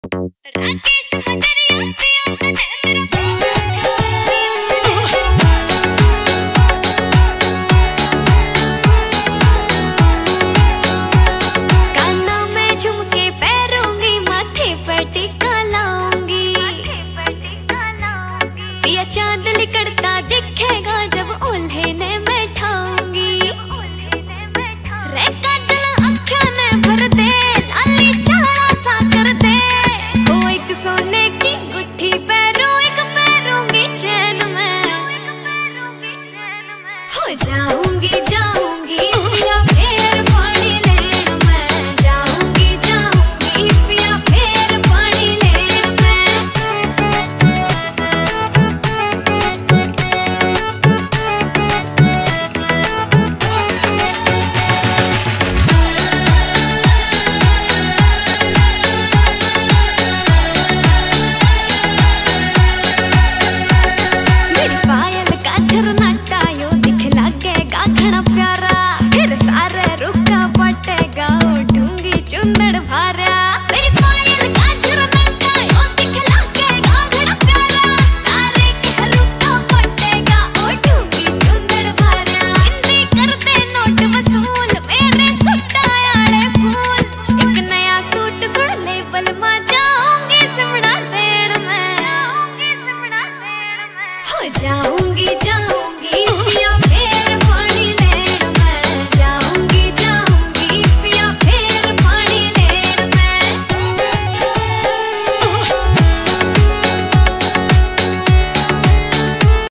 कानों में झुमके पैरूंगी, माथे पर टीका लाऊंगी, पिया चांद लिकड़ता दिखेगा जब ओल्हे ने बैठाऊंगी। रे काजल आँखों ने भर दे, लाली चारा सा कर दे, वो एक सोने की गुट्ठी पैरों एक पैरूंगी चैन में। हो जाऊंगी जाऊंगी पिया फेर पानी लेन में, जाऊंगी जाऊंगी पिया फेर पानी लेन में। मेरी पायल का झरनाटा यो दिख लागेगा घना प्यारा, फिर सारे रुका पटेगा उठूंगी चुंदड़ भारे।